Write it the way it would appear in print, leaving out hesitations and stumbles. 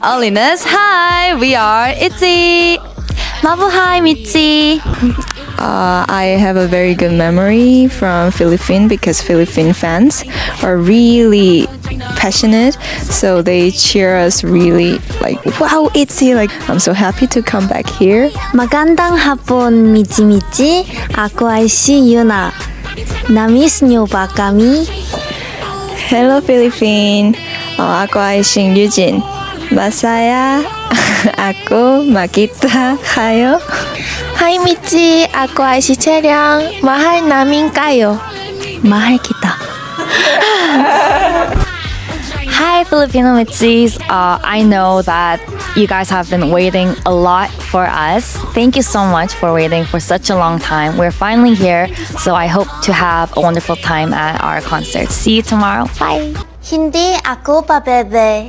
Alinas, hi, we are ITZY. Mabuhay, Mitzi. I have a very good memory from Philippines because Philippine fans are really passionate, so they cheer us really like, wow, ITZY, like I'm so happy to come back here. Magandang hapon, Mitzi. Ako ay si Yuna. Namiss niyo ba kami? Hello Philippines. Ako ay si Eugene. Masaya ako makita kayo. Hi, Mitzi. Ako ay si Cheryang. Mahal namin kayo. Mahal kita. Hi, Filipino Midzys. I know that you guys have been waiting a lot for us. Thank you so much for waiting for such a long time. We're finally here, so I hope to have a wonderful time at our concert. See you tomorrow. Bye. Hindi ako pa bebe.